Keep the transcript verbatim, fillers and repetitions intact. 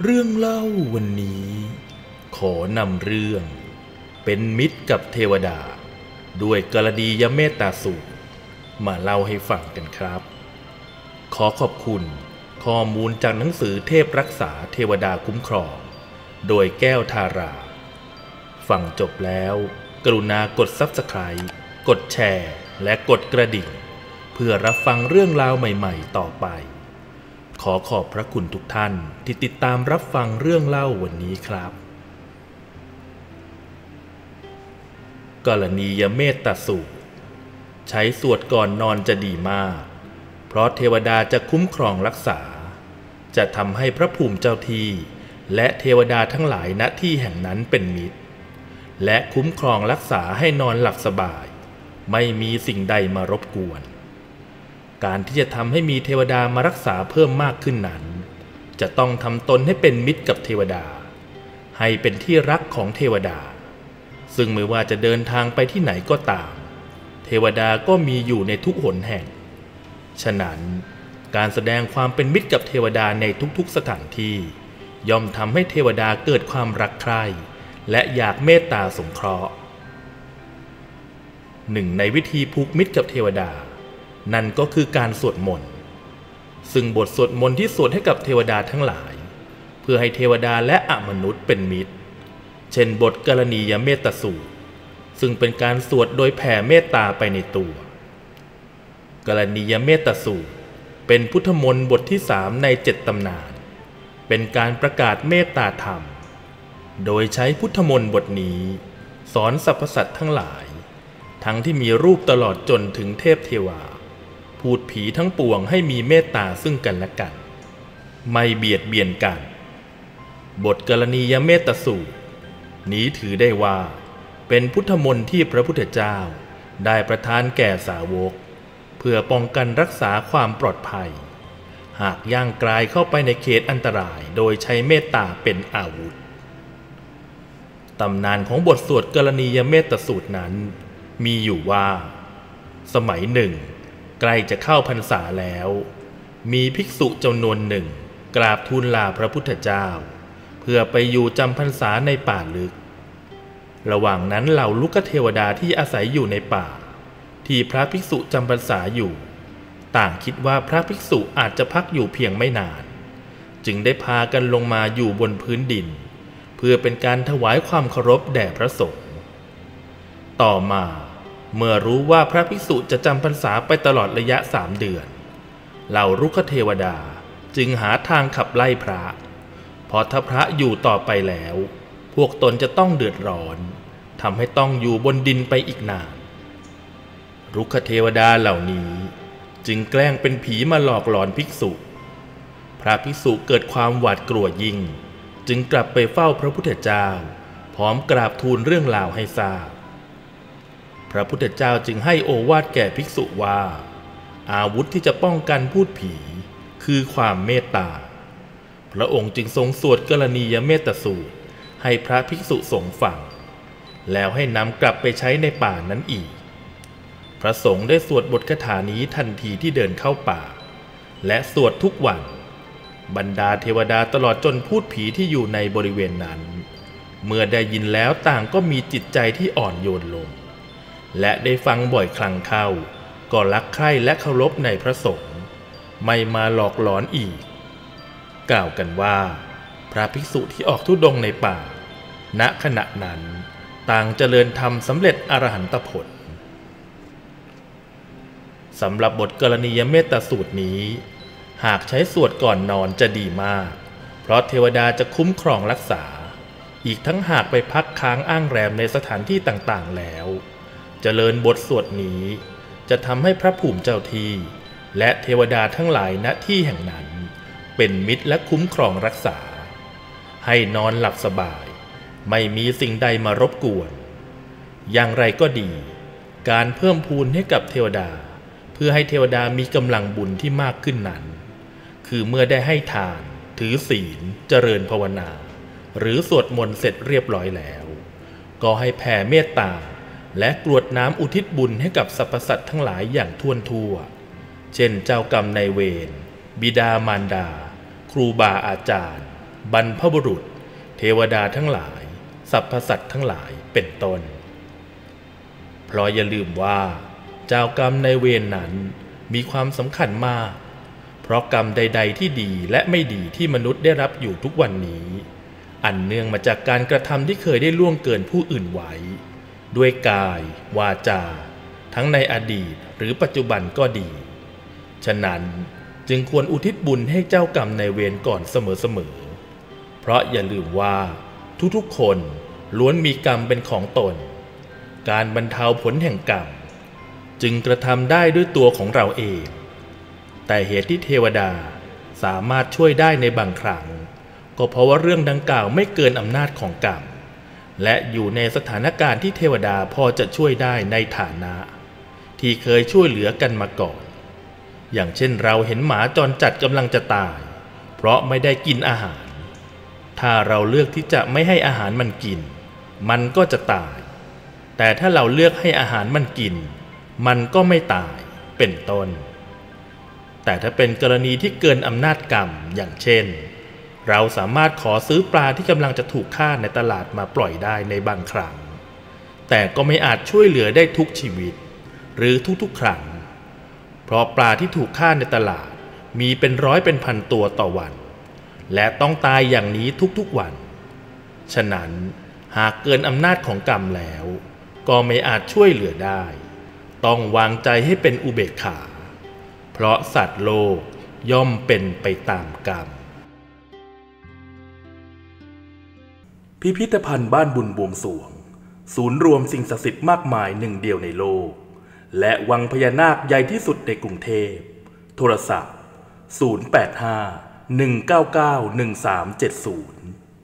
เรื่องเล่าวันนี้ขอนำเรื่องเป็นมิตรกับเทวดาด้วยกรณียเมตตาสูตรมาเล่าให้ฟังกันครับขอขอบคุณข้อมูลจากหนังสือเทพรักษาเทวดาคุ้มครองโดยแก้วทาราฟังจบแล้วกรุณากด ซับสไครบ์ กดแชร์และกดกระดิ่งเพื่อรับฟังเรื่องราวใหม่ๆต่อไปขอขอบพระคุณทุกท่านที่ติดตามรับฟังเรื่องเล่าวันนี้ครับกรณียเมตตาสูตรใช้สวดก่อนนอนจะดีมากเพราะเทวดาจะคุ้มครองรักษาจะทำให้พระภูมิเจ้าที่และเทวดาทั้งหลายณที่แห่งนั้นเป็นมิตรและคุ้มครองรักษาให้นอนหลับสบายไม่มีสิ่งใดมารบกวนการที่จะทำให้มีเทวดามารักษาเพิ่มมากขึ้นนั้นจะต้องทำตนให้เป็นมิตรกับเทวดาให้เป็นที่รักของเทวดาซึ่งไม่ว่าจะเดินทางไปที่ไหนก็ตามเทวดาก็มีอยู่ในทุกหนแห่งฉะนั้นการแสดงความเป็นมิตรกับเทวดาในทุกๆสถานที่ย่อมทำให้เทวดาเกิดความรักใคร่และอยากเมตตาสงเคราะห์หนึ่งในวิธีผูกมิตรกับเทวดานั่นก็คือการสวดมนต์ซึ่งบทสวดมนต์ที่สวดให้กับเทวดาทั้งหลายเพื่อให้เทวดาและอมนุษย์เป็นมิตรเช่นบทกรณียเมตตาสูตรซึ่งเป็นการสวดโดยแผ่เมตตาไปในตัวกรณียเมตตาสูตรเป็นพุทธมนต์บทที่สามในเจ็ดตำนานเป็นการประกาศเมตตาธรรมโดยใช้พุทธมนต์บทนี้สอนสรรพสัตว์ทั้งหลายทั้งที่มีรูปตลอดจนถึงเทพเทวาพูดผีทั้งปวงให้มีเมตตาซึ่งกันและกันไม่เบียดเบียนกันบทกรณียเมตตาสูตรนี้ถือได้ว่าเป็นพุทธมนต์ที่พระพุทธเจ้าได้ประทานแก่สาวกเพื่อป้องกันรักษาความปลอดภัยหากย่างกลายเข้าไปในเขตอันตรายโดยใช้เมตตาเป็นอาวุธตำนานของบทสวดกรณียเมตตาสูตรนั้นมีอยู่ว่าสมัยหนึ่งใกล้จะเข้าพรรษาแล้วมีภิกษุจำนวนหนึ่งกราบทูลลาพระพุทธเจ้าเพื่อไปอยู่จำพรรษาในป่าลึกระหว่างนั้นเหล่าลูกเทวดาที่อาศัยอยู่ในป่าที่พระภิกษุจำพรรษาอยู่ต่างคิดว่าพระภิกษุอาจจะพักอยู่เพียงไม่นานจึงได้พากันลงมาอยู่บนพื้นดินเพื่อเป็นการถวายความเคารพแด่พระสงฆ์ต่อมาเมื่อรู้ว่าพระภิกษุจะจำพรรษาไปตลอดระยะสามเดือนเหล่ารุกขเทวดาจึงหาทางขับไล่พระเพราะถ้าพระอยู่ต่อไปแล้วพวกตนจะต้องเดือดร้อนทำให้ต้องอยู่บนดินไปอีกนานรุกขเทวดาเหล่านี้จึงแกล้งเป็นผีมาหลอกหลอนภิกษุพระภิกษุเกิดความหวาดกลัวยิ่งจึงกลับไปเฝ้าพระพุทธเจ้าพร้อมกราบทูลเรื่องราวให้ทราบพระพุทธเจ้าจึงให้โอวาทแก่ภิกษุว่าอาวุธที่จะป้องกันพูดผีคือความเมตตาพระองค์จึงทรงสวดกรณียเมตตาสูตรให้พระภิกษุสงฆ์ฟังแล้วให้นำกลับไปใช้ในป่านั้นอีกพระสงฆ์ได้สวดบทคาถานี้ทันทีที่เดินเข้าป่าและสวดทุกวันบรรดาเทวดาตลอดจนพูดผีที่อยู่ในบริเวณนั้นเมื่อได้ยินแล้วต่างก็มีจิตใจที่อ่อนโยนลงและได้ฟังบ่อยครั้งเข้าก็รักใคร่และเคารพในพระสงฆ์ไม่มาหลอกหลอนอีกกล่าวกันว่าพระภิกษุที่ออกธุดงค์ในป่าณขณะนั้นต่างเจริญธรรมสำเร็จอรหันตผลสำหรับบทกรณียเมตตาสูตรนี้หากใช้สวดก่อนนอนจะดีมากเพราะเทวดาจะคุ้มครองรักษาอีกทั้งหากไปพักค้างอ้างแรมในสถานที่ต่างๆแล้วเจริญบทสวดนี้จะทำให้พระภูมิเจ้าที่และเทวดาทั้งหลายณที่แห่งนั้นเป็นมิตรและคุ้มครองรักษาให้นอนหลับสบายไม่มีสิ่งใดมารบกวนอย่างไรก็ดีการเพิ่มพูนให้กับเทวดาเพื่อให้เทวดามีกำลังบุญที่มากขึ้นนั้นคือเมื่อได้ให้ทานถือศีลเจริญภาวนาหรือสวดมนต์เสร็จเรียบร้อยแล้วก็ให้แผ่เมตตาและกรวดน้ำอุทิศบุญให้กับสรรพสัตว์ทั้งหลายอย่างทั่วทั่วเช่นเจ้ากรรมนายเวรบิดามารดาครูบาอาจารย์บรรพบุรุษเทวดาทั้งหลายสรรพสัตว์ทั้งหลายเป็นต้นเพราะอย่าลืมว่าเจ้ากรรมในเวรนั้นมีความสำคัญมากเพราะกรรมใดๆที่ดีและไม่ดีที่มนุษย์ได้รับอยู่ทุกวันนี้อันเนื่องมาจากการกระทำที่เคยได้ล่วงเกินผู้อื่นไว้ด้วยกายวาจาทั้งในอดีตหรือปัจจุบันก็ดีฉะนั้นจึงควรอุทิศบุญให้เจ้ากรรมในเวรก่อนเสมอๆเพราะอย่าลืมว่าทุกๆคนล้วนมีกรรมเป็นของตนการบรรเทาผลแห่งกรรมจึงกระทำได้ด้วยตัวของเราเองแต่เหตุที่เทวดาสามารถช่วยได้ในบางครั้งก็เพราะว่าเรื่องดังกล่าวไม่เกินอำนาจของกรรมและอยู่ในสถานการณ์ที่เทวดาพอจะช่วยได้ในฐานะที่เคยช่วยเหลือกันมาก่อนอย่างเช่นเราเห็นหมาจรจัดกำลังจะตายเพราะไม่ได้กินอาหารถ้าเราเลือกที่จะไม่ให้อาหารมันกินมันก็จะตายแต่ถ้าเราเลือกให้อาหารมันกินมันก็ไม่ตายเป็นต้นแต่ถ้าเป็นกรณีที่เกินอำนาจกรรมอย่างเช่นเราสามารถขอซื้อปลาที่กำลังจะถูกฆ่าในตลาดมาปล่อยได้ในบางครั้งแต่ก็ไม่อาจช่วยเหลือได้ทุกชีวิตหรือทุกๆครั้งเพราะปลาที่ถูกฆ่าในตลาดมีเป็นร้อยเป็นพันตัวต่อวันและต้องตายอย่างนี้ทุกๆวันฉะนั้นหากเกินอำนาจของกรรมแล้วก็ไม่อาจช่วยเหลือได้ต้องวางใจให้เป็นอุเบกขาเพราะสัตว์โลกย่อมเป็นไปตามกรรมพิพิธภัณฑ์บ้านบุญบวงสรวงศูนย์รวมสิ่งศักดิ์สิทธิ์มากมายหนึ่งเดียวในโลกและวังพญานาคใหญ่ที่สุดในกรุงเทพโทรศัพท์ศูนย์ แปด ห้า หนึ่ง เก้า เก้า หนึ่ง สาม เจ็ด ศูนย์